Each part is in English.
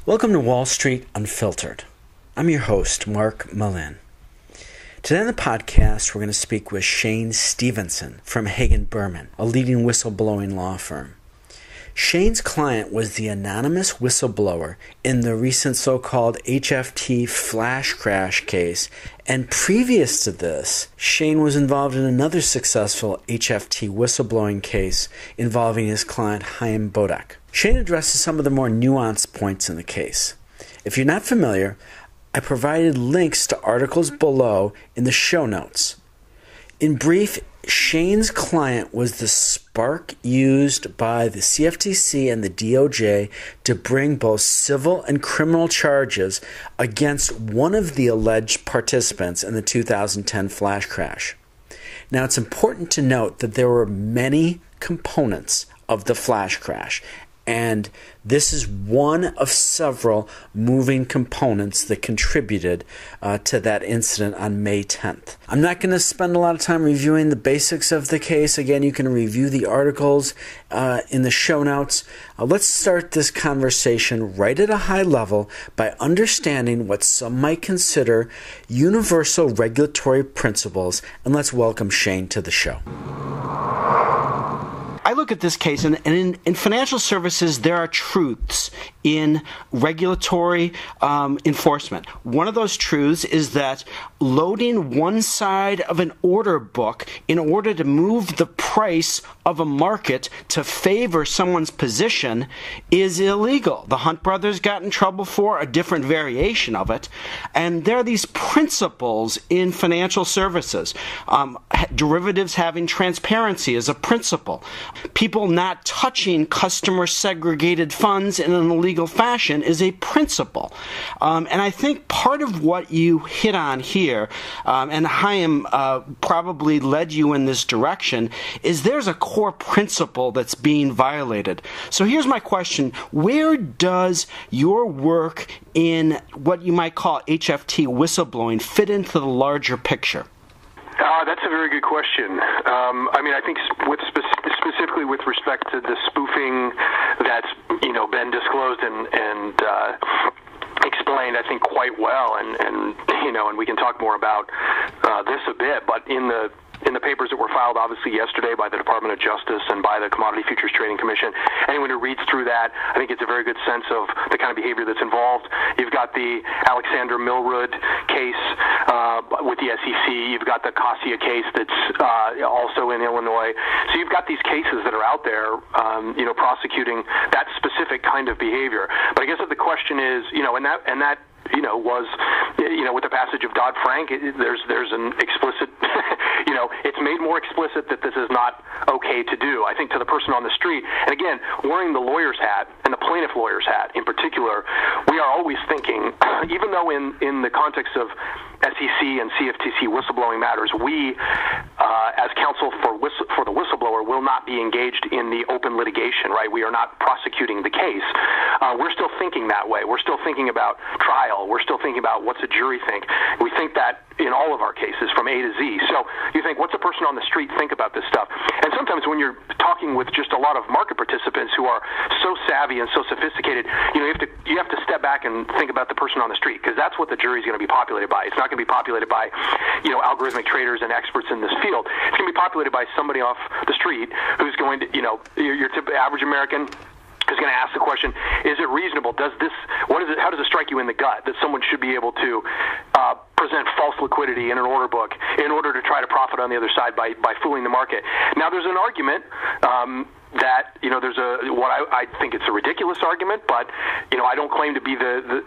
Welcome to Wall Street Unfiltered. I'm your host, Mark Malin. Today on the podcast, we're going to speak with Shane Stevenson from Hagen Berman, a leading whistleblowing law firm. Shane's client was the anonymous whistleblower in the recent so-called HFT flash crash case, and previous to this, Shane was involved in another successful HFT whistleblowing case involving his client Chaim Bodak. Shane addresses some of the more nuanced points in the case. If you're not familiar, I provided links to articles below in the show notes. In brief, Shane's client was the spark used by the CFTC and the DOJ to bring both civil and criminal charges against one of the alleged participants in the 2010 flash crash. Now, it's important to note that there were many components of the flash crash, and this is one of several moving components that contributed to that incident on May 10th. I'm not going to spend a lot of time reviewing the basics of the case. Again, you can review the articles in the show notes. Let's start this conversation right at a high level by understanding what some might consider universal regulatory principles, and let's welcome Shane to the show. I look at this case, and in financial services, there are truths in regulatory enforcement. One of those truths is that loading one side of an order book in order to move the price of a market to favor someone's position is illegal. The Hunt brothers got in trouble for a different variation of it, and there are these principles in financial services. Derivatives having transparency is a principle. People not touching customer segregated funds in an illegal fashion is a principle. And I think part of what you hit on here, and Chaim probably led you in this direction, is there's a core principle that's being violated. So here's my question. Where does your work in what you might call HFT whistleblowing fit into the larger picture? That's a very good question. I think specifically with respect to the spoofing that's been disclosed and explained, I think, quite well, and we can talk more about this a bit. But in the papers that were filed, obviously, yesterday by the Department of Justice and by the Commodity Futures Trading Commission, anyone who reads through that, I think it's a very good sense of the kind of behavior that's involved. You've got the Alexander Milrud case with the SEC. You've got the Cassia case that's also in Illinois. So you've got these cases that are out there, prosecuting that specific kind of behavior. But I guess that the question is, and that was, with the passage of Dodd-Frank, there's an explicit, it's made more explicit that this is not okay to do. I think to the person on the street, and again, wearing the lawyer's hat and the plaintiff lawyer's hat in particular, we are always thinking, even though in the context of SEC and CFTC whistleblowing matters, we, as counsel for the whistleblower, will not be engaged in the open litigation, right? We are not prosecuting the case. We're still thinking that way. We're still thinking about trial. We're still thinking about what's a jury think. We think that in all of our cases from A to Z. So you think, what's a person on the street think about this stuff? And sometimes when you're talking with just a lot of market participants who are so savvy and so sophisticated, you have to step back and think about the person on the street, because that's what the jury's going to be populated by. It's not going to be populated by, algorithmic traders and experts in this field. It's going to be populated by somebody off the street who's going to, your typical average American is going to ask the question, is it reasonable? How does it strike you in the gut that someone should be able to present false liquidity in an order book in order to try to profit on the other side by fooling the market? Now, there's an argument that, there's what I think it's a ridiculous argument, but, I don't claim to be a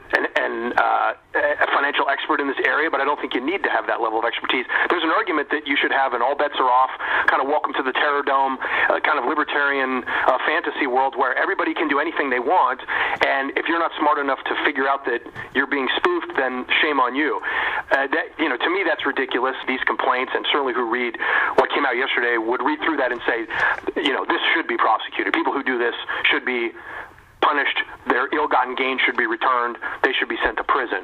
financial expert in this area, but I don't think you need to have that level of expertise. There's an argument that you should have an all bets are off, kind of welcome to the Terror Dome, kind of libertarian fantasy world where everybody can do anything they want, and if you're not smart enough to figure out that you're being spoofed, then shame on you. To me, that's ridiculous, these complaints, and certainly who read what came out yesterday would read through that and say, this should be prosecuted. People who do this should be punished. Their ill-gotten gains should be returned. They should be sent to prison.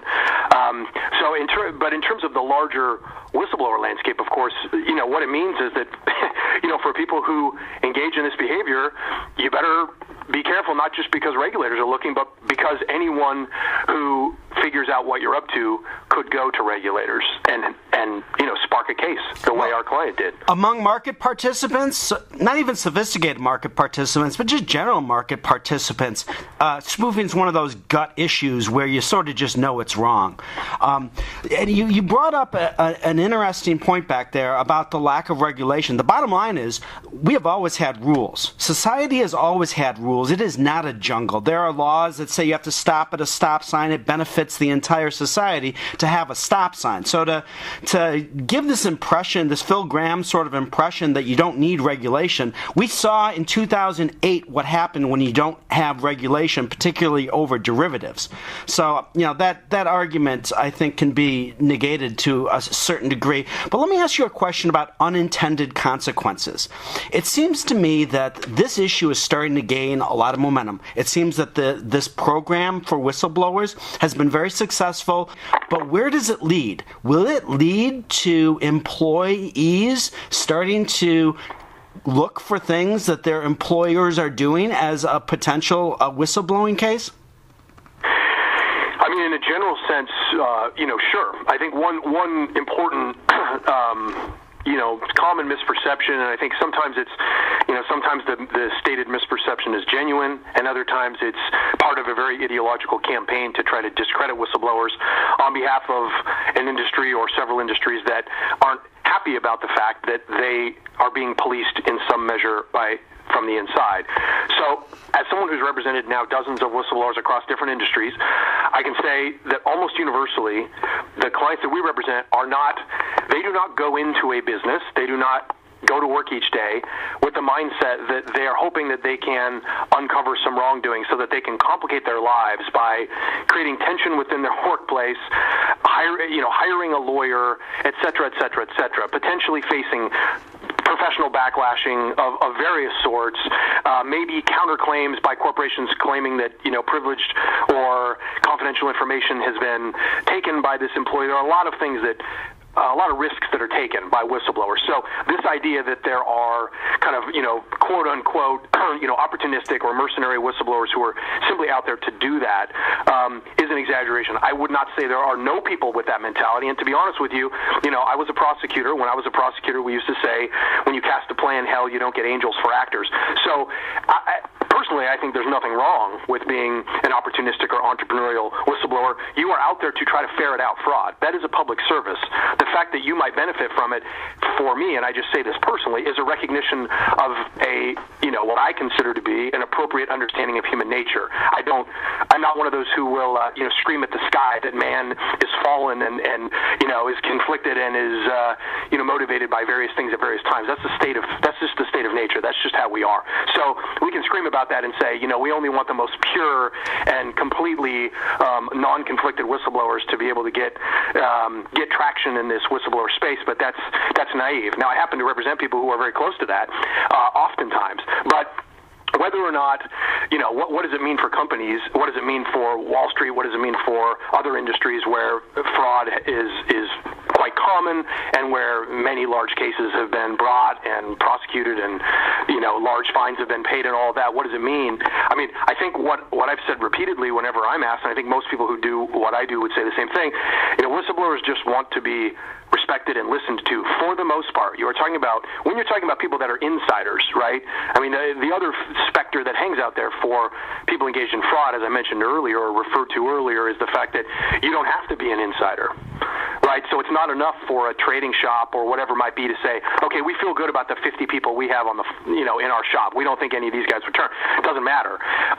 But in terms of the larger whistleblower landscape, of course, what it means is that, for people who engage in this behavior, you better be careful, not just because regulators are looking, but because anyone who figures out what you're up to could go to regulators and spark a case the way our client did. Among market participants, not even sophisticated market participants, but just general market participants, spoofing is one of those gut issues where you sort of just know it's wrong. And you brought up an interesting point back there about the lack of regulation. The bottom line is we have always had rules. Society has always had rules. It is not a jungle. There are laws that say you have to stop at a stop sign. It benefits the entire society to have a stop sign. So to give this impression, this Phil Gramm sort of impression that you don't need regulation, we saw in 2008 what happened when you don't have regulation, particularly over derivatives. So, that argument, I think, can be negated to a certain degree. But let me ask you a question about unintended consequences. It seems to me that this issue is starting to gain a lot of momentum. It seems that this program for whistleblowers has been very successful, but where does it lead? Will it lead to employees starting to look for things that their employers are doing as a potential whistleblowing case? I mean, in a general sense, sure. I think one important common misperception, and I think sometimes it's, sometimes the stated misperception is genuine, and other times it's part of a very ideological campaign to try to discredit whistleblowers on behalf of an industry or several industries that aren't happy about the fact that they are being policed in some measure from the inside. So, as someone who's represented now dozens of whistleblowers across different industries, I can say that almost universally, the clients that we represent they do not go into a business, they do not go to work each day with the mindset that they are hoping that they can uncover some wrongdoing so that they can complicate their lives by creating tension within their workplace, hiring a lawyer, et cetera, potentially facing professional backlashing of various sorts, maybe counterclaims by corporations claiming that privileged or confidential information has been taken by this employee. There are a lot of things that a lot of risks that are taken by whistleblowers. So this idea that there are kind of, quote unquote, opportunistic or mercenary whistleblowers who are simply out there to do that is an exaggeration. I would not say there are no people with that mentality. And to be honest with you, I was a prosecutor. When I was a prosecutor, we used to say, when you cast a play in hell, you don't get angels for actors. So personally, I think there's nothing wrong with being an opportunistic or entrepreneurial whistleblower. You are out there to try to ferret out fraud. That is a public service. The fact that you might benefit from it, for me, and I just say this personally, is a recognition of what I consider to be an appropriate understanding of human nature. I'm not one of those who will, scream at the sky that man is fallen and is conflicted and is, motivated by various things at various times. That's just the state of nature. That's just how we are. So we can scream about that and say, we only want the most pure and completely non-conflicted whistleblowers to be able to get traction in this whistleblower space, but that's naive. Now, I happen to represent people who are very close to that, oftentimes, but whether or not, what does it mean for companies? What does it mean for Wall Street? What does it mean for other industries where fraud is quite common and where many large cases have been brought and prosecuted and, large fines have been paid and all of that? What does it mean? I mean, I think what I've said repeatedly whenever I'm asked, and I think most people who do what I do would say the same thing, whistleblowers just want to be respected and listened to for the most part. When you're talking about people that are insiders, right? I mean, the other specter that hangs out there for people engaged in fraud, as I mentioned earlier or referred to earlier, is the fact that you don't have to be an insider, right? So it's not enough for a trading shop or whatever it might be to say, okay, we feel good about the 50 people we have on the, in our shop. We don't think any of these guys return. It doesn't matter.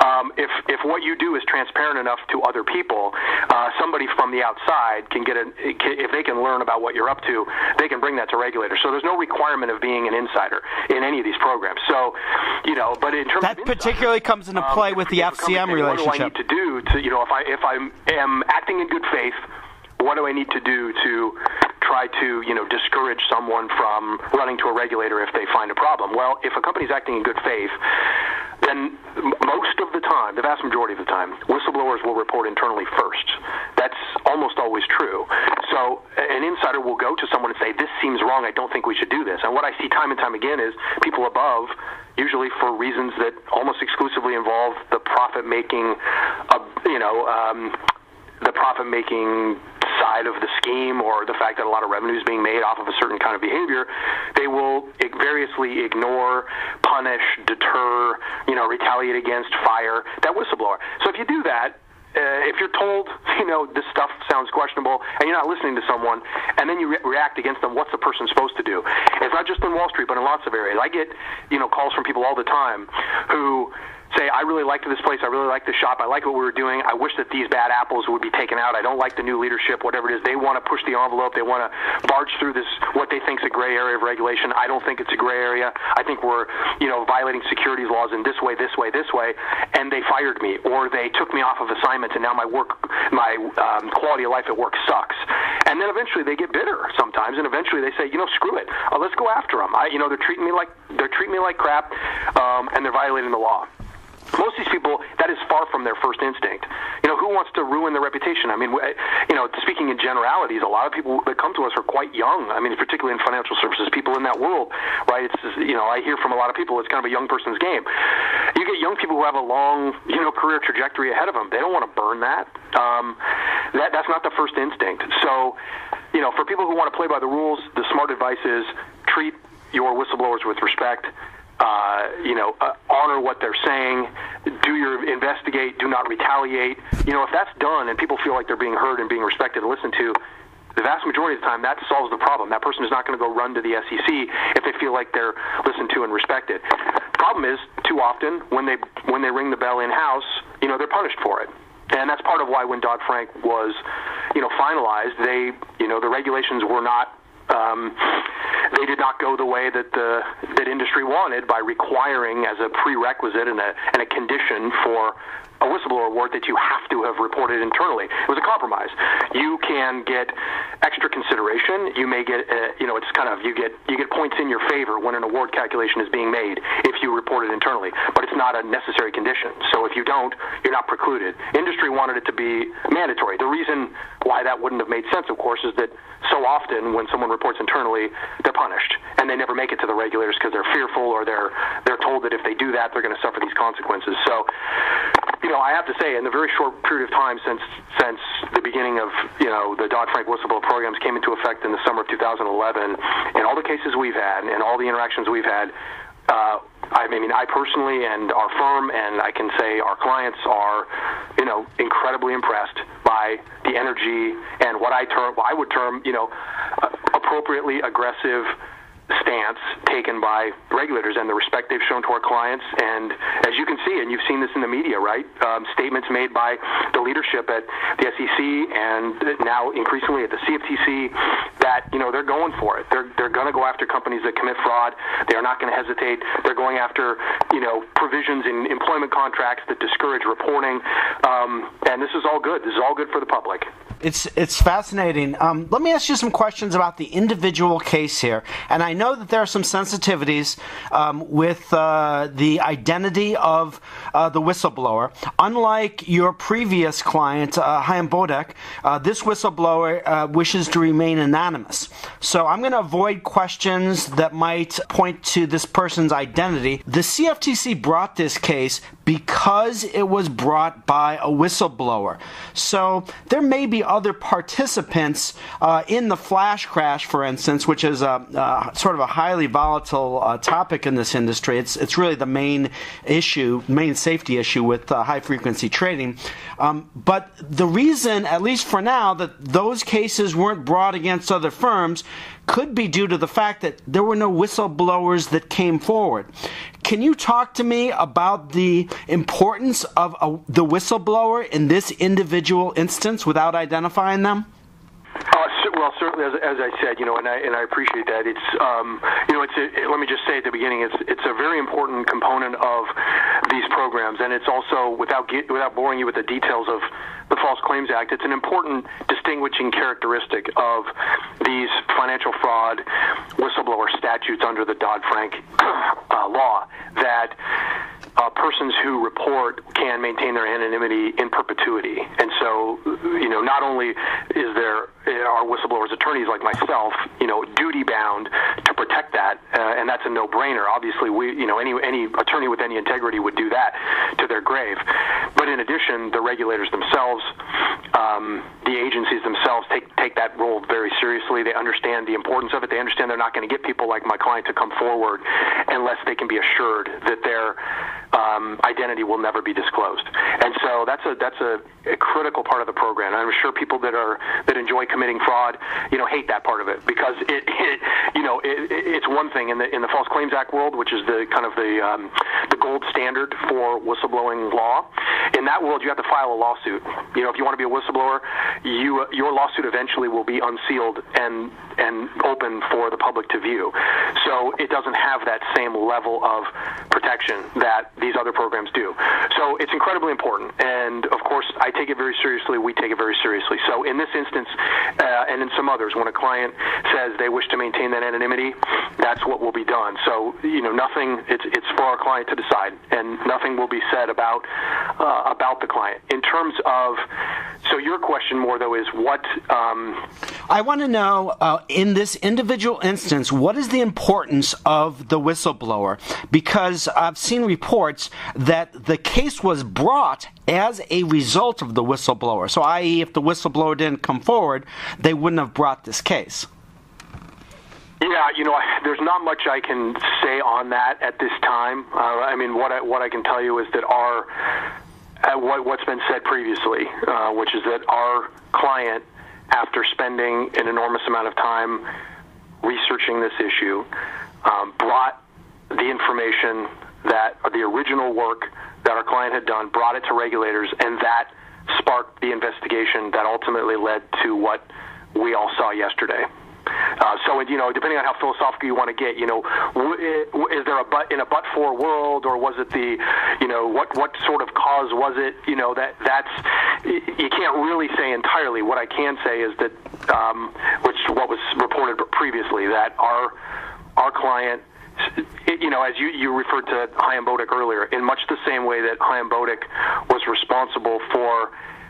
If what you do is transparent enough to other people, somebody from the outside can if they can learn about what you're up to, they can bring that to regulators. So there's no requirement of being an insider in any of these programs. So, but in terms that of particularly comes into play with the FCM relationship. What do I need to do to, if I am acting in good faith, what do I need to do to try to, discourage someone from running to a regulator if they find a problem? Well, if a company's acting in good faith, then most of the time, the vast majority of the time, whistleblowers will report internally first. That's almost always true. So an insider will go to someone and say, this seems wrong, I don't think we should do this. And what I see time and time again is people above, usually for reasons that almost exclusively involve the profit-making, side of the scheme, or the fact that a lot of revenue is being made off of a certain kind of behavior, they will variously ignore, punish, deter, retaliate against, fire that whistleblower. So if you do that, if you're told, this stuff sounds questionable, and you're not listening to someone, and then you react against them, what's the person supposed to do? It's not just in Wall Street, but in lots of areas. I get, calls from people all the time who say, I really liked this place, I really like the shop, I like what we were doing, I wish that these bad apples would be taken out, I don't like the new leadership, whatever it is. They want to push the envelope, they want to barge through this, what they think is a gray area of regulation. I don't think it's a gray area. I think we're, violating securities laws in this way, and they fired me, or they took me off of assignments, and now my quality of life at work sucks. And then eventually they get bitter sometimes, and eventually they say, screw it, let's go after them. They're treating me like crap, and they're violating the law. Most of these people, that is far from their first instinct. Who wants to ruin their reputation? I mean, speaking in generalities, a lot of people that come to us are quite young. I mean, particularly in financial services, people in that world, right? It's I hear from a lot of people, it's kind of a young person's game. You get young people who have a long, career trajectory ahead of them. They don't want to burn that. That's not the first instinct. So, for people who want to play by the rules, the smart advice is treat your whistleblowers with respect. Honor what they're saying, investigate, do not retaliate. If that's done and people feel like they're being heard and being respected and listened to, the vast majority of the time that solves the problem. That person is not going to go run to the SEC if they feel like they're listened to and respected. Problem is, too often, when they ring the bell in-house, they're punished for it. And that's part of why when Dodd-Frank was, finalized, the regulations were not they did not go the way that industry wanted by requiring as a prerequisite and a condition for a whistleblower award that you have to have reported internally. It was a compromise. You can get extra consideration. You may get, it's kind of, you get points in your favor when an award calculation is being made if you report it internally, but it's not a necessary condition. So if you don't, you're not precluded. Industry wanted it to be mandatory. The reason why that wouldn't have made sense, of course, is that so often when someone reports internally, they're punished, and they never make it to the regulators because they're fearful, or they're told that if they do that, they're going to suffer these consequences. So, I have to say, in the very short period of time since the beginning of, the Dodd-Frank whistleblower programs came into effect in the summer of 2011, in all the cases we've had and all the interactions we've had, I personally and our firm, and I can say our clients are, incredibly impressed by the energy and what I would term, appropriately aggressive stance taken by regulators and the respect they've shown to our clients. And as you can see, and you've seen this in the media, right? Statements made by the leadership at the SEC and now increasingly at the CFTC that, they're going for it. They're going to go after companies that commit fraud. They are not going to hesitate. They're going after, provisions in employment contracts that discourage reporting. And this is all good. This is all good for the public. It's fascinating. Let me ask you some questions about the individual case here. And I know that there are some sensitivities with the identity of the whistleblower. Unlike your previous client, Chaim Bodek, this whistleblower wishes to remain anonymous. So I'm going to avoid questions that might point to this person's identity. The CFTC brought this case because it was brought by a whistleblower. So there may be other participants in the flash crash, for instance, which is sort of a highly volatile topic in this industry. It's really the main safety issue with high-frequency trading. But the reason, at least for now, that those cases weren't brought against other firms could be due to the fact that there were no whistleblowers that came forward. Can you talk to me about the importance of the whistleblower in this individual instance without identifying them? Well, certainly, as I said, and I appreciate that. It's, let me just say at the beginning, it's a very important component of these programs, and it's also, without boring you with the details of the False Claims Act, it's an important distinguishing characteristic of these financial fraud whistleblower statutes under the Dodd-Frank law that persons who report can maintain their anonymity in perpetuity. And so, not only are whistleblowers attorneys like myself, duty bound to protect that, and that's a no-brainer. Obviously, any attorney with any integrity would do that to their grave. But in addition, the regulators themselves, the agencies themselves take that role very seriously. They understand the importance of it. They understand they're not going to get people like my client to come forward unless they can be assured that their identity will never be disclosed. And so that's a critical part of the program. And I'm sure people that enjoy committing fraud, hate that part of it, because it's one thing in the False Claims Act world, which is the kind of the gold standard for whistleblowing law. In that world, you have to file a lawsuit. If you want to be a whistleblower, your lawsuit eventually will be unsealed and open for the public to view. So it doesn't have that same level of protection that these other programs do. So it's incredibly important. And of course, I take it very seriously. We take it very seriously. So in this instance, and in some others, when a client says they wish to maintain that anonymity, that's what will be done. So, nothing, it's for our client to decide, and nothing will be said about the client. In terms of, so your question more, though, is what... I want to know, in this individual instance, what is the importance of the whistleblower? Because I've seen reports that the case was brought as a result of the whistleblower. So, i.e., if the whistleblower didn't come forward, they wouldn't have brought this case. Yeah, there's not much I can say on that at this time. What I can tell you is that what's been said previously, which is that our client, after spending an enormous amount of time researching this issue, brought the information the original work that our client had done, brought it to regulators, and that sparked the investigation that ultimately led to what we all saw yesterday. So, depending on how philosophical you want to get, is there in a but-for world, or was it what sort of cause was it? That's you can't really say entirely. What I can say is that, what was reported previously, that our client, as you referred to Chaim Bodik earlier, in much the same way that Chaim Bodik was responsible for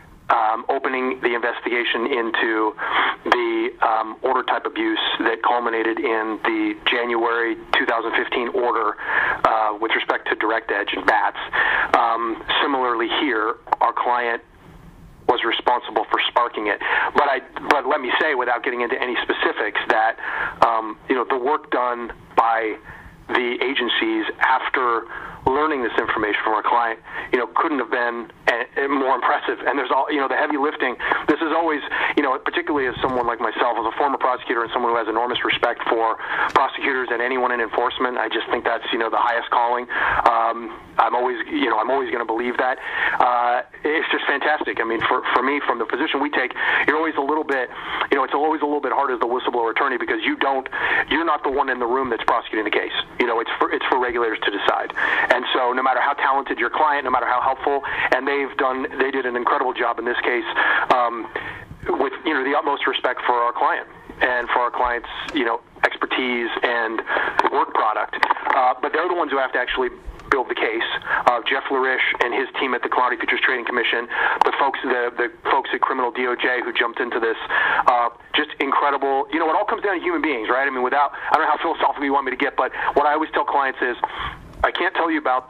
opening the investigation into the order type abuse that culminated in the January 2015 order with respect to Direct Edge and BATS. Similarly here, our client was responsible for sparking it. But let me say, without getting into any specifics, that the work done by the agencies after learning this information from our client, couldn't have been more impressive. And there's all, the heavy lifting. This is always, particularly as someone like myself, as a former prosecutor and someone who has enormous respect for prosecutors and anyone in enforcement, I just think that's, the highest calling. I'm always going to believe that. It's just fantastic. For me, from the position we take, you're always a little bit, it's always a little bit hard as the whistleblower attorney, because you're not the one in the room that's prosecuting the case. It's for regulators to decide. And so no matter how talented your client, no matter how helpful, and they did an incredible job in this case, with the utmost respect for our client and for our client's expertise and work product. But they're the ones who have to actually build the case. Jeff Larish and his team at the Commodity Futures Trading Commission, the folks at Criminal DOJ who jumped into this, just incredible. It all comes down to human beings, right? I don't know how philosophical you want me to get, but what I always tell clients is, I can't tell you about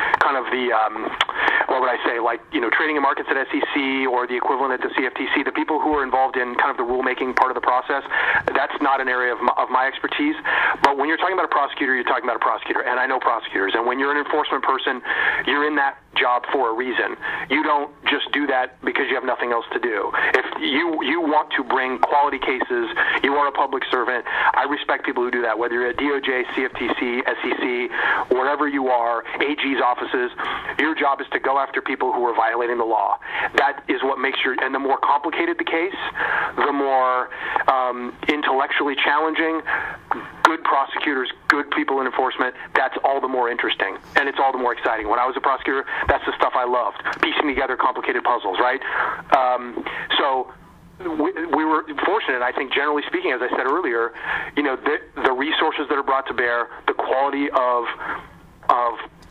what would I say, trading and markets at SEC or the equivalent at the CFTC, the people who are involved in kind of the rulemaking part of the process. That's not an area of my expertise. But when you're talking about a prosecutor, you're talking about a prosecutor, and I know prosecutors. And when you're an enforcement person, you're in that job for a reason. You don't just do that because you have nothing else to do. If you want to bring quality cases, you are a public servant. I respect people who do that, whether you're at DOJ, CFTC, SEC, wherever you are, AG's offices. Your job is to go after people who are violating the law. That is what makes and the more complicated the case, the more intellectually challenging, good prosecutors, good people in enforcement, that's all the more interesting, and it's all the more exciting. When I was a prosecutor, that's the stuff I loved, piecing together complicated puzzles, right? So we were fortunate, I think, generally speaking, as I said earlier, the resources that are brought to bear, the quality of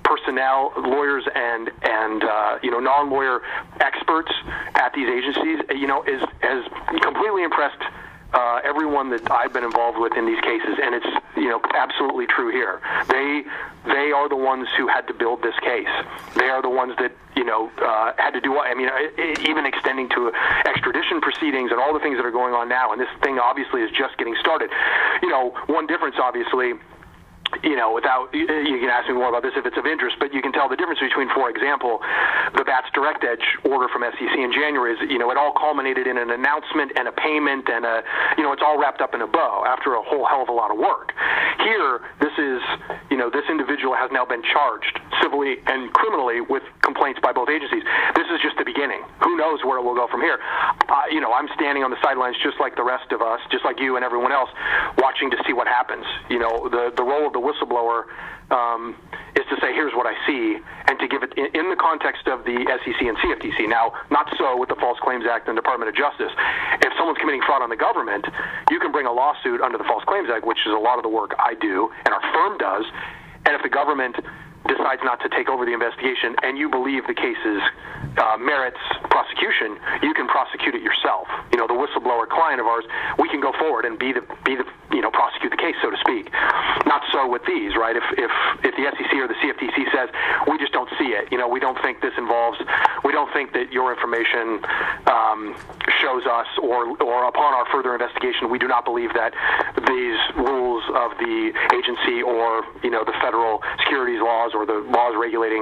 personnel, lawyers, and non-lawyer experts at these agencies, has completely impressed everyone that I've been involved with in these cases, and it's absolutely true here. They are the ones who had to build this case. They are the ones that had to do what, even extending to extradition proceedings and all the things that are going on now, and this thing obviously is just getting started. One difference, obviously, without, you can ask me more about this if it's of interest, but you can tell the difference between, for example, the BATS Direct Edge order from SEC in January is, it all culminated in an announcement and a payment and it's all wrapped up in a bow after a whole hell of a lot of work. Here, this is, this individual has now been charged civilly and criminally with complaints by both agencies. This is just the beginning. Who knows where it will go from here? I'm standing on the sidelines just like the rest of us, just like you and everyone else, watching to see what happens. The role of the whistleblower is to say, here's what I see, and to give it in the context of the SEC and CFTC. Now, not so with the False Claims Act and Department of Justice. If someone's committing fraud on the government, you can bring a lawsuit under the False Claims Act, which is a lot of the work I do and our firm does, and if the government decides not to take over the investigation and you believe the case's merits prosecution, you can prosecute it yourself. The whistleblower client of ours, we can go forward and be the prosecute the case, so to speak. Not so with these, right? If the SEC or the CFTC says, we just don't see it, we don't think this involves, we don't think that your information shows us, or upon our further investigation, we do not believe that these rules of the agency or, the federal securities laws or the laws regulating,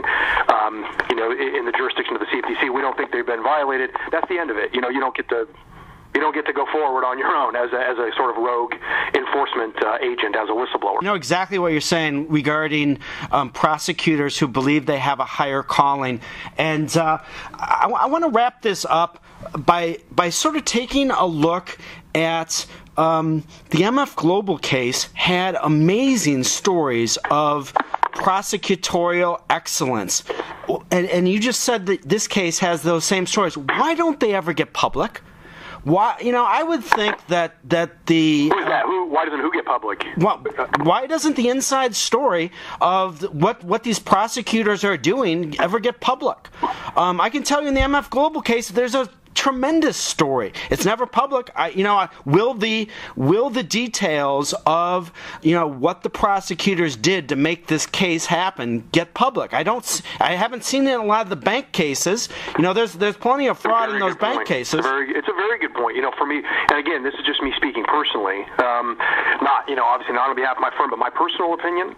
in the jurisdiction of the CFTC, we don't think they've been violated. That's the end of it. You don't get to go forward on your own as a sort of rogue enforcement agent, as a whistleblower. I know exactly what you're saying regarding prosecutors who believe they have a higher calling. And I want to wrap this up by sort of taking a look at the MF Global case. Had amazing stories of prosecutorial excellence. And you just said that this case has those same stories. Why don't they ever get public? Why, I would think that the... Who is that? Why doesn't who get public? Why doesn't the inside story of what these prosecutors are doing ever get public? I can tell you in the MF Global case, there's a tremendous story. It's never public. Will the details of what the prosecutors did to make this case happen get public? I haven't seen it in a lot of the bank cases. There's plenty of fraud in those bank cases. It's a very good point. For me, and again, this is just me speaking personally. Not obviously not on behalf of my firm, but my personal opinion.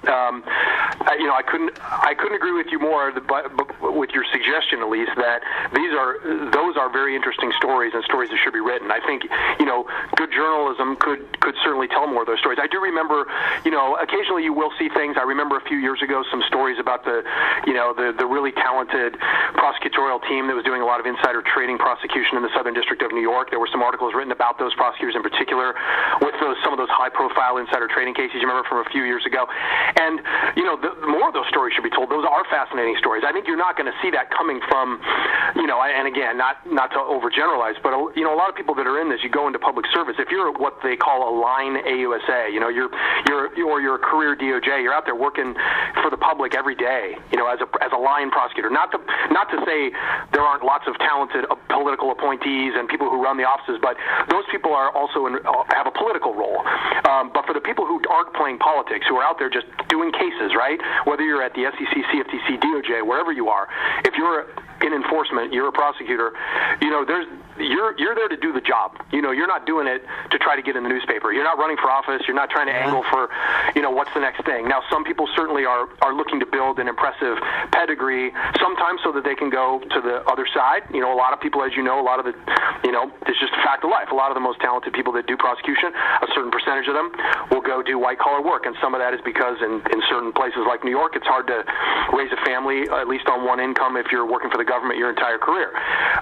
I couldn't agree with you more, but with your suggestion at least, that those are very interesting stories and stories that should be written. I think, good journalism could certainly tell more of those stories. I do remember, occasionally you will see things. I remember a few years ago some stories about the really talented prosecutorial team that was doing a lot of insider trading prosecution in the Southern District of New York. There were some articles written about those prosecutors in particular with some of those high-profile insider trading cases you remember from a few years ago. And, more of those stories should be told. Those are fascinating stories. I think you're not going to see that coming from, and again, not to overgeneralize, but a lot of people that are in this, you go into public service. If you're what they call a line AUSA, you're a career DOJ, you're out there working for the public every day, as a line prosecutor. Not to say there aren't lots of talented political appointees and people who run the offices, but those people are also have a political role. But for the people who aren't playing politics, who are out there just doing cases, right? Whether you're at the SEC, CFTC, DOJ, wherever you are, if you're in enforcement, you're a prosecutor, you're there to do the job. You're not doing it to try to get in the newspaper. You're not running for office. You're not trying to angle for, what's the next thing. Now, some people certainly are looking to build an impressive pedigree, sometimes so that they can go to the other side. A lot of people, as you know, a lot of it, it's just a fact of life. A lot of the most talented people that do prosecution, a certain percentage of them will go do white-collar work, and some of that is because in certain places like New York, it's hard to raise a family, at least on one income, if you're working for the government your entire career.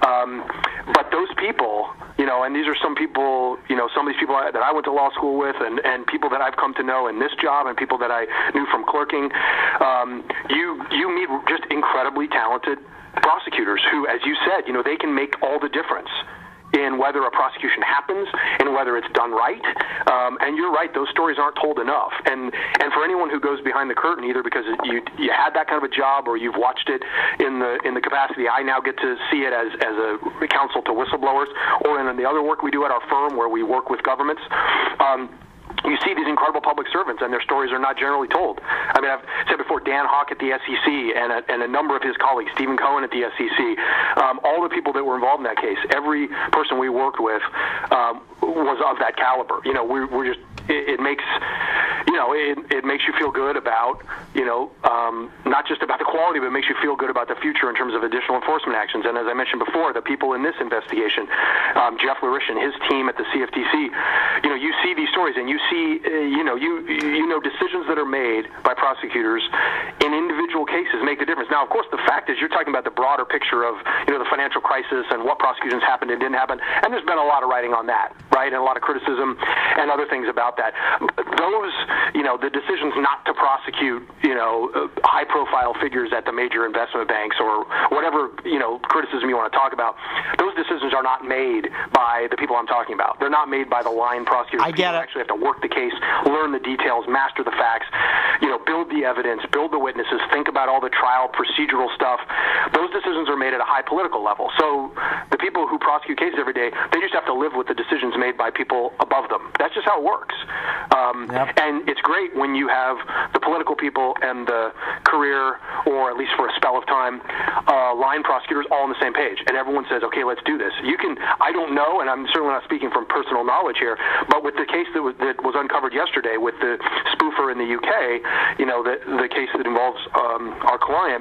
But those people, and these are some people, some of these people that I went to law school with, and people that I've come to know in this job, and people that I knew from clerking, you meet just incredibly talented prosecutors who, as you said, they can make all the difference in whether a prosecution happens and whether it's done right. And you're right; those stories aren't told enough. And for anyone who goes behind the curtain, either because you had that kind of a job or you've watched it in the capacity I now get to see it as a counsel to whistleblowers, or in the other work we do at our firm where we work with governments. You see these incredible public servants, and their stories are not generally told. I mean, I've said before, Dan Hawk at the SEC and a number of his colleagues, Stephen Cohen at the SEC, all the people that were involved in that case, every person we worked with was of that caliber. You know, we're just, it makes, you know, it makes you feel good about, you know, not just about the quality, but it makes you feel good about the future in terms of additional enforcement actions. And as I mentioned before, the people in this investigation, Jeff Larish and his team at the CFTC, you know, you see these stories and you see, you know, decisions that are made by prosecutors in individual cases make the difference. Now, of course, the fact is you're talking about the broader picture of, you know, the financial crisis and what prosecutions happened and didn't happen, and there's been a lot of writing on that, right, and a lot of criticism and other things about that. Those, you know, the decisions not to prosecute, you know, high-profile figures at the major investment banks or whatever, you know, criticism you want to talk about, those decisions are not made by the people I'm talking about. They're not made by the line prosecutors. I get it. Actually have to work the case, learn the details, master the facts, you know, build the evidence, build the witnesses, think about all the trial procedural stuff. Those decisions are made at a high political level. So the people who prosecute cases every day, they just have to live with the decisions made by people above them. That's just how it works. And it's great when you have the political people and the career, or at least for a spell of time, line prosecutors all on the same page. And everyone says, okay, let's do this. You can, I don't know, and I'm certainly not speaking from personal knowledge here, but with the case that was uncovered yesterday with the spoofer in the UK, you know, the case that involves our client,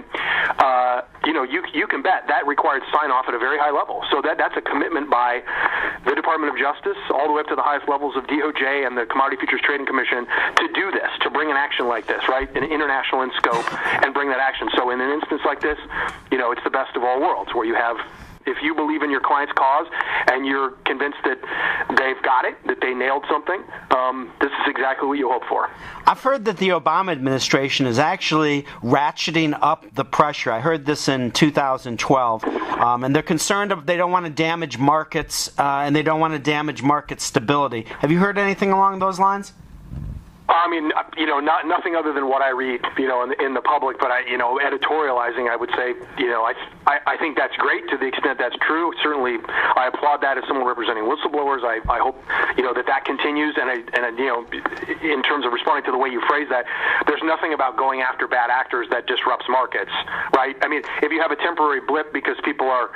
you know, you can bet that required sign-off at a very high level. So that's a commitment by the Department of Justice all the way up to the highest levels of DOJ and the Commodity Futures Trading Commission to do this, to bring an action like this, right, an international in scope, and bring that action. So in an instance like this, you know, it's the best of all worlds, where you have, if you believe in your client's cause and you're convinced that they've got it, that they nailed something, this is exactly what you hope for. I've heard that the Obama administration is actually ratcheting up the pressure. I heard this in 2012. And they're concerned they don't want to damage markets and they don't want to damage market stability. Have you heard anything along those lines? I mean, you know, nothing other than what I read, you know, in the public. But you know, editorializing, I would say, you know, I think that's great to the extent that's true. Certainly, I applaud that as someone representing whistleblowers. I hope, you know, that continues. And you know, in terms of responding to the way you phrase that, there's nothing about going after bad actors that disrupts markets, right? I mean, if you have a temporary blip because people are,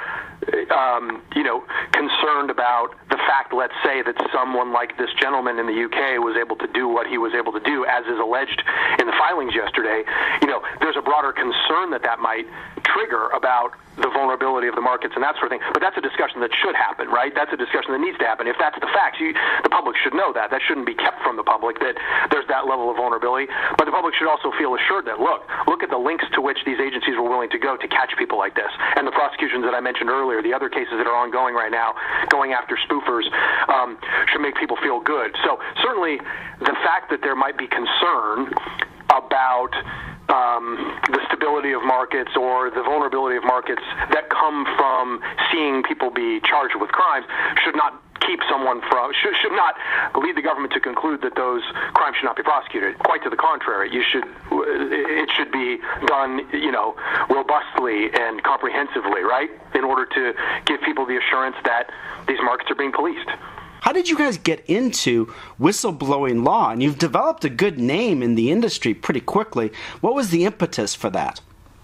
you know, concerned about the fact, let's say, that someone like this gentleman in the UK was able to do what he was able to do, as is alleged in the filings yesterday, you know, there's a broader concern that might trigger about the vulnerability of the markets and that sort of thing. But that's a discussion that should happen, right? That's a discussion that needs to happen. If that's the facts, the public should know that. That shouldn't be kept from the public, that there's that level of vulnerability. But the public should also feel assured that, look at the links to which these agencies were willing to go to catch people like this. And the prosecutions that I mentioned earlier, the other cases that are ongoing right now, going after spoofers, should make people feel good. So certainly the fact that there might be concern about the stability of markets or the vulnerability of markets that come from seeing people be charged with crimes should not keep someone from, should not lead the government to conclude that those crimes should not be prosecuted. Quite to the contrary, it should be done, you know, robustly and comprehensively, right, in order to give people the assurance that these markets are being policed. How did you guys get into whistleblowing law? And you've developed a good name in the industry pretty quickly. What was the impetus for that?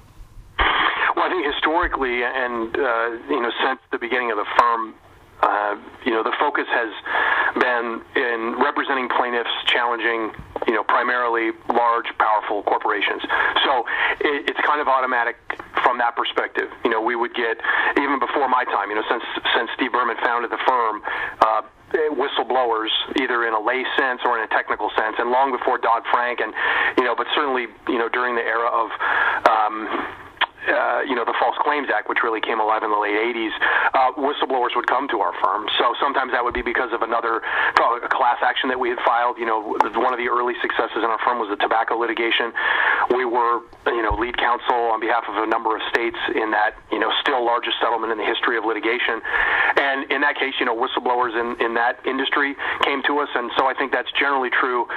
Well, I think historically and, you know, since the beginning of the firm, you know, the focus has been in representing plaintiffs challenging, you know, primarily large, powerful corporations. So it's kind of automatic from that perspective. You know, we would get, even before my time, you know, since Steve Berman founded the firm, whistleblowers, either in a lay sense or in a technical sense, and long before Dodd-Frank, and, you know, but certainly, you know, during the era of the False Claims Act, which really came alive in the late 80s, whistleblowers would come to our firm. So sometimes that would be because of a class action that we had filed. One of the early successes in our firm was the tobacco litigation. We were, lead counsel on behalf of a number of states in that, still largest settlement in the history of litigation. And in that case, whistleblowers in that industry came to us. And so I think that's generally true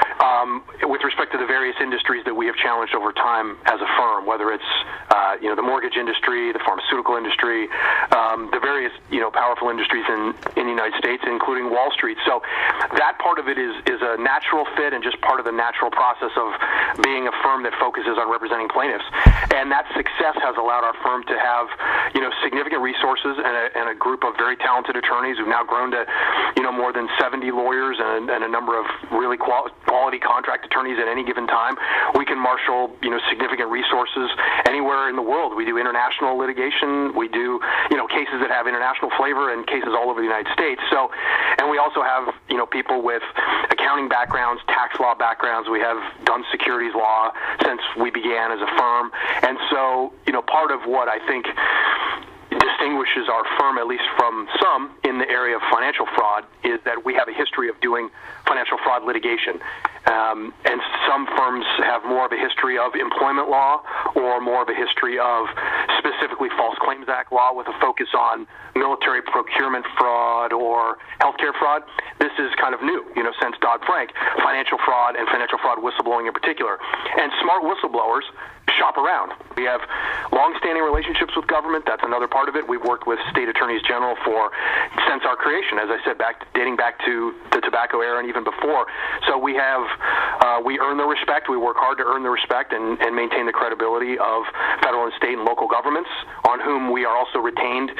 with respect to the various industries that we have challenged over time as a firm, whether it's the mortgage industry, the pharmaceutical industry, the various powerful industries in the United States, including Wall Street. So that part of it is a natural fit and just part of the natural process of being a firm that focuses on representing plaintiffs. And that success has allowed our firm to have significant resources and a group of very talented attorneys who've now grown to more than 70 lawyers and a number of really quality contract attorneys at any given time. We can marshal significant resources anywhere in the world. We do international litigation. We do cases that have international flavor and cases all over the United States. So, and we also have people with accounting backgrounds, tax law backgrounds. We have done securities law since we began as a firm. And so part of what I think distinguishes our firm, at least from some in the area of financial fraud, is that we have a history of doing financial fraud litigation. And some firms have more of a history of employment law or more of a history of specifically False Claims Act law with a focus on military procurement fraud or healthcare fraud. This is kind of new, since Dodd-Frank, financial fraud and financial fraud whistleblowing in particular. And smart whistleblowers shop around. We have long-standing relationships with government. That's another part of it. We've worked with state attorneys general since our creation, as I said, dating back to the tobacco era and even before. So we earn the respect. We work hard to earn the respect and maintain the credibility of federal and state and local governments, on whom we are also retained,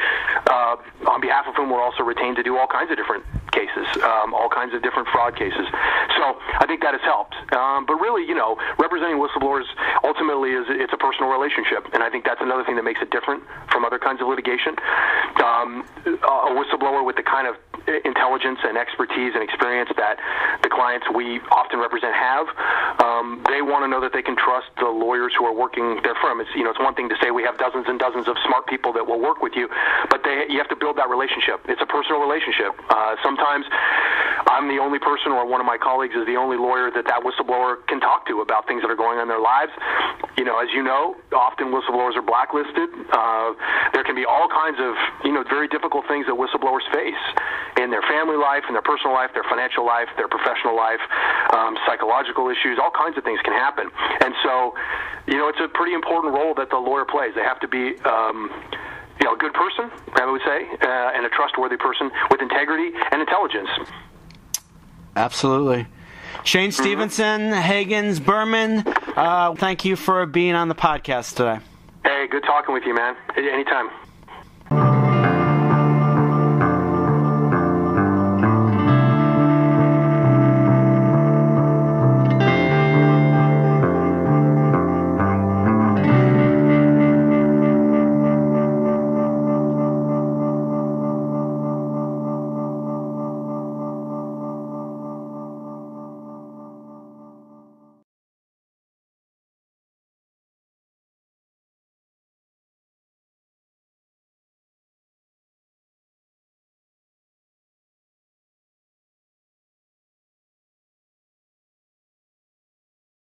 on behalf of whom we're also retained to do all kinds of different cases, all kinds of different fraud cases. So I think that has helped. But really, representing whistleblowers ultimately it's a personal relationship, and I think that's another thing that makes it different from other kinds of litigation. A whistleblower with the kind of intelligence and expertise and experience that the clients we often represent have, they want to know that they can trust the lawyers who are working their firm. It's one thing to say we have dozens and dozens of smart people that will work with you, but you have to build that relationship. It's a personal relationship. Sometimes I'm the only person, or one of my colleagues is the only lawyer that whistleblower can talk to about things that are going on in their lives. As you know, often whistleblowers are blacklisted. There can be all kinds of, very difficult things that whistleblowers face in their family life, in their personal life, their financial life, their professional life, psychological issues, all kinds of things can happen. And so, it's a pretty important role that the lawyer plays. They have to be a good person, I would say, and a trustworthy person with integrity and intelligence. Absolutely. Shane Stephenson, Hagens Berman, thank you for being on the podcast today. Hey, good talking with you, man. Anytime.